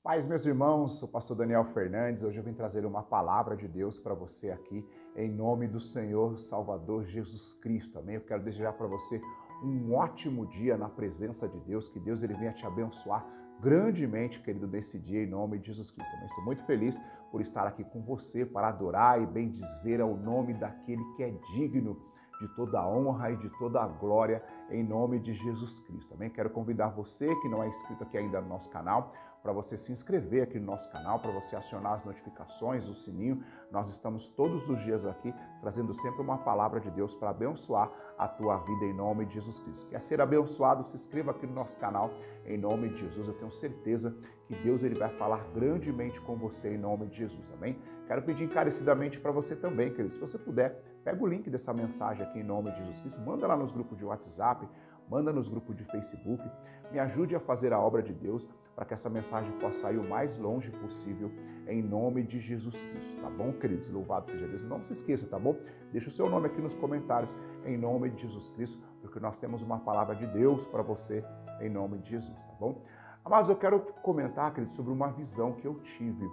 Paz, meus irmãos, sou o pastor Daniel Fernandes. Hoje eu vim trazer uma palavra de Deus para você aqui, em nome do Senhor Salvador Jesus Cristo, amém? Eu quero desejar para você um ótimo dia na presença de Deus, que Deus ele venha te abençoar grandemente, querido, nesse dia, em nome de Jesus Cristo, amém? Estou muito feliz por estar aqui com você para adorar e bendizer ao nome daquele que é digno de toda a honra e de toda a glória, em nome de Jesus Cristo, amém? Quero convidar você que não é inscrito aqui ainda no nosso canal, para você se inscrever aqui no nosso canal, para você acionar as notificações, o sininho. Nós estamos todos os dias aqui trazendo sempre uma palavra de Deus para abençoar a tua vida em nome de Jesus Cristo. Quer ser abençoado? Se inscreva aqui no nosso canal em nome de Jesus. Eu tenho certeza que Deus ele vai falar grandemente com você em nome de Jesus, amém? Quero pedir encarecidamente para você também, querido, se você puder, pega o link dessa mensagem aqui em nome de Jesus Cristo, manda lá nos grupos de WhatsApp, manda nos grupos de Facebook, me ajude a fazer a obra de Deus para que essa mensagem possa sair o mais longe possível em nome de Jesus Cristo, tá bom, queridos? Louvado seja Deus. Não se esqueça, tá bom? Deixa o seu nome aqui nos comentários em nome de Jesus Cristo, porque nós temos uma palavra de Deus para você em nome de Jesus, tá bom? Mas eu quero comentar, queridos, sobre uma visão que eu tive,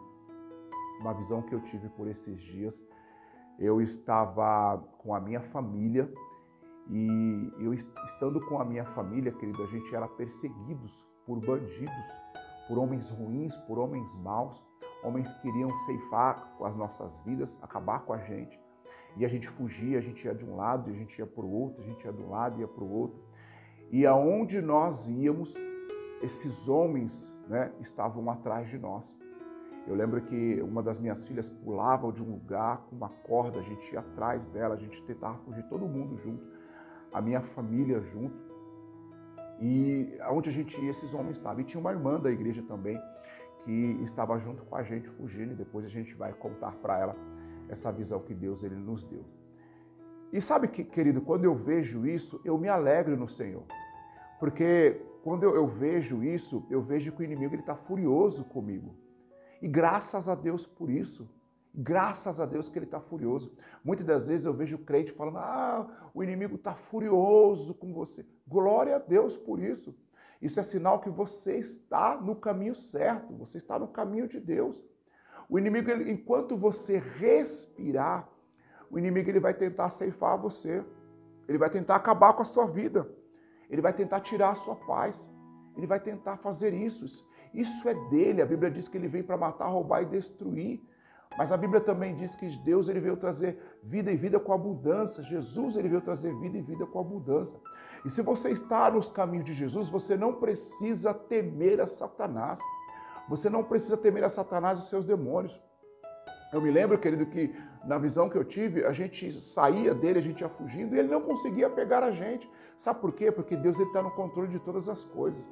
por esses dias. Eu estava com a minha família e eu estando com a minha família, querido, a gente era perseguidos por bandidos, por homens ruins, por homens maus, homens que queriam ceifar as nossas vidas, acabar com a gente. E a gente fugia, a gente ia de um lado, a gente ia para o outro, a gente ia de um lado e ia para o outro. E aonde nós íamos, esses homens, estavam atrás de nós. Eu lembro que uma das minhas filhas pulava de um lugar com uma corda, a gente ia atrás dela, a gente tentava fugir, todo mundo junto, a minha família junto. E onde a gente ia, esses homens estavam. E tinha uma irmã da igreja também que estava junto com a gente fugindo, e depois a gente vai contar para ela essa visão que Deus ele nos deu. E sabe que, querido, quando eu vejo isso, eu me alegro no Senhor. Porque quando eu vejo isso, eu vejo que o inimigo está furioso comigo. E graças a Deus por isso. Graças a Deus que ele está furioso. Muitas das vezes eu vejo o crente falando, o inimigo está furioso com você. Glória a Deus por isso. Isso é sinal que você está no caminho certo, você está no caminho de Deus. O inimigo, enquanto você respirar, o inimigo ele vai tentar ceifar você. Ele vai tentar acabar com a sua vida. Ele vai tentar tirar a sua paz. Ele vai tentar fazer isso. Isso é dele. A Bíblia diz que ele veio para matar, roubar e destruir. Mas a Bíblia também diz que Deus ele veio trazer vida e vida com abundância. Jesus ele veio trazer vida e vida com abundância. E se você está nos caminhos de Jesus, você não precisa temer a Satanás. Você não precisa temer a Satanás e os seus demônios. Eu me lembro, querido, que na visão que eu tive, a gente saía dele, a gente ia fugindo e ele não conseguia pegar a gente. Sabe por quê? Porque Deus está no controle de todas as coisas.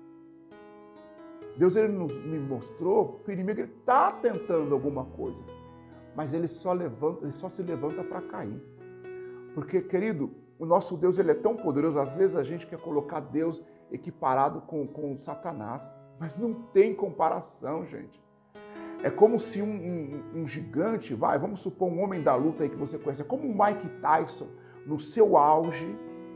Deus ele me mostrou que o inimigo está tentando alguma coisa, mas ele só se levanta para cair. Porque, querido, o nosso Deus ele é tão poderoso, às vezes a gente quer colocar Deus equiparado com Satanás, mas não tem comparação, gente. É como se um gigante, vamos supor um homem da luta aí que você conhece, é como o Mike Tyson no seu auge,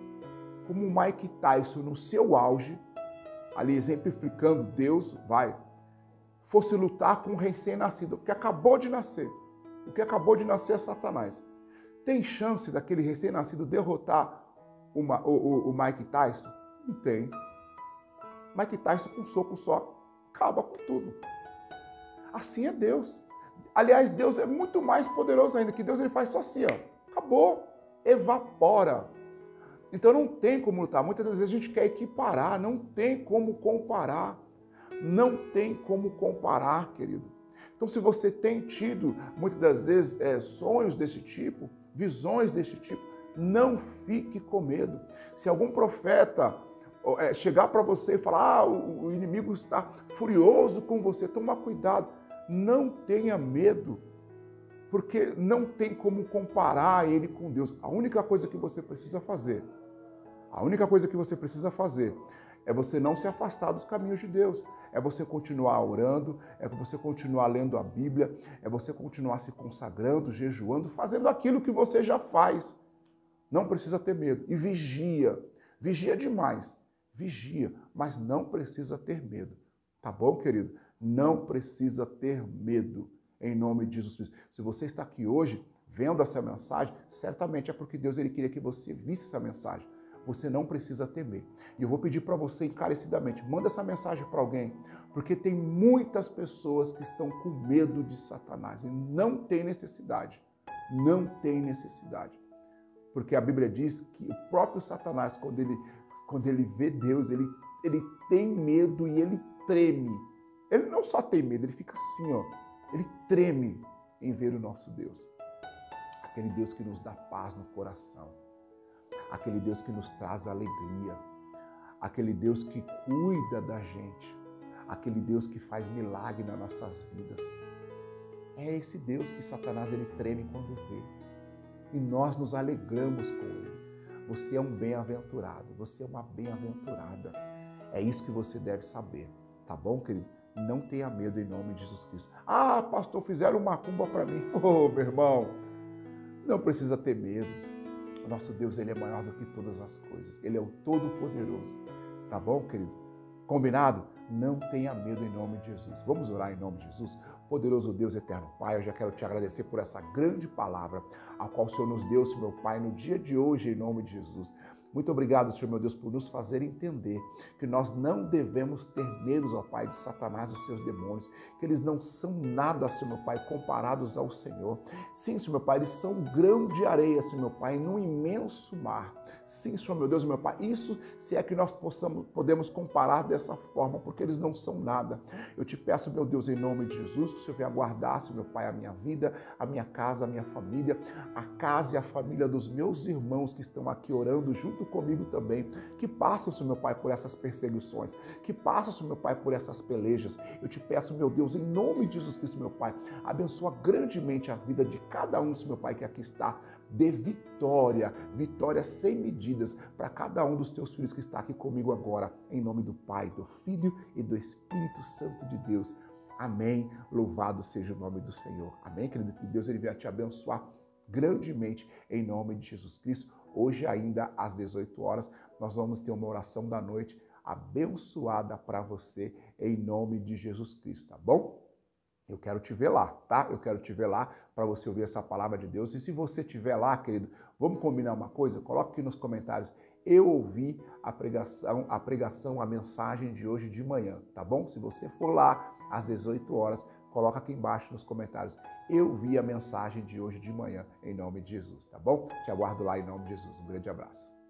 ali exemplificando Deus, fosse lutar com um recém-nascido, que acabou de nascer. O que acabou de nascer é Satanás. Tem chance daquele recém-nascido derrotar o Mike Tyson? Não tem. Mike Tyson com um soco só acaba com tudo. Assim é Deus. Aliás, Deus é muito mais poderoso ainda, que Deus ele faz só assim, acabou, evapora. Então não tem como lutar. Muitas vezes a gente quer equiparar, não tem como comparar. Não tem como comparar, querido. Então se você tem tido, muitas das vezes, sonhos desse tipo, visões desse tipo, não fique com medo. Se algum profeta chegar para você e falar, o inimigo está furioso com você, toma cuidado. Não tenha medo, porque não tem como comparar ele com Deus. A única coisa que você precisa fazer é você não se afastar dos caminhos de Deus. É você continuar orando, é você continuar lendo a Bíblia, é você continuar se consagrando, jejuando, fazendo aquilo que você já faz. Não precisa ter medo. E vigia demais. Vigia, mas não precisa ter medo. Tá bom, querido? Não precisa ter medo, em nome de Jesus Cristo. Se você está aqui hoje vendo essa mensagem, certamente é porque Deus ele queria que você visse essa mensagem. Você não precisa temer. E eu vou pedir para você encarecidamente, manda essa mensagem para alguém, porque tem muitas pessoas que estão com medo de Satanás e não tem necessidade. Não tem necessidade. Porque a Bíblia diz que o próprio Satanás, quando ele vê Deus, ele tem medo e ele treme. Ele não só tem medo, ele fica assim, ó. Ele treme em ver o nosso Deus. Aquele Deus que nos dá paz no coração. Aquele Deus que nos traz alegria. Aquele Deus que cuida da gente. Aquele Deus que faz milagre nas nossas vidas. É esse Deus que Satanás ele treme quando vê. E nós nos alegramos com ele. Você é um bem-aventurado. Você é uma bem-aventurada. É isso que você deve saber. Tá bom, querido? Não tenha medo em nome de Jesus Cristo. Ah, pastor, fizeram uma macumba para mim. Oh, meu irmão, não precisa ter medo. O nosso Deus, ele é maior do que todas as coisas. Ele é o Todo-Poderoso. Tá bom, querido? Combinado? Não tenha medo em nome de Jesus. Vamos orar em nome de Jesus? Poderoso Deus, eterno Pai, eu já quero te agradecer por essa grande palavra, a qual o Senhor nos deu, Senhor meu Pai, no dia de hoje, em nome de Jesus. Muito obrigado, Senhor meu Deus, por nos fazer entender que nós não devemos ter medo, ó Pai, de Satanás e os seus demônios, que eles não são nada, Senhor meu Pai, comparados ao Senhor. Sim, Senhor meu Pai, eles são um grão de areia, Senhor meu Pai, num imenso mar. Sim, Senhor meu Deus, meu Pai, isso se é que nós podemos comparar dessa forma, porque eles não são nada. Eu te peço, meu Deus, em nome de Jesus, que o Senhor venha guardar, Senhor meu Pai, a minha vida, a minha casa, a minha família, a casa e a família dos meus irmãos que estão aqui orando junto comigo também, que passam, Senhor meu Pai, por essas perseguições, que passam, Senhor meu Pai, por essas pelejas. Eu te peço, meu Deus, em nome de Jesus Cristo, meu Pai, abençoa grandemente a vida de cada um, Senhor meu Pai, que aqui está. Dê vitória, vitória sem medidas para cada um dos teus filhos que está aqui comigo agora, em nome do Pai, do Filho e do Espírito Santo de Deus. Amém. Louvado seja o nome do Senhor. Amém, querido? Que Deus ele venha te abençoar grandemente em nome de Jesus Cristo. Hoje ainda às 18 horas nós vamos ter uma oração da noite abençoada para você em nome de Jesus Cristo, tá bom? Eu quero te ver lá, tá? Eu quero te ver lá para você ouvir essa palavra de Deus. E se você estiver lá, querido, vamos combinar uma coisa? Coloque aqui nos comentários. Eu ouvi a pregação, a mensagem de hoje de manhã, tá bom? Se você for lá às 18 horas, coloca aqui embaixo nos comentários. Eu vi a mensagem de hoje de manhã, em nome de Jesus, tá bom? Te aguardo lá em nome de Jesus. Um grande abraço.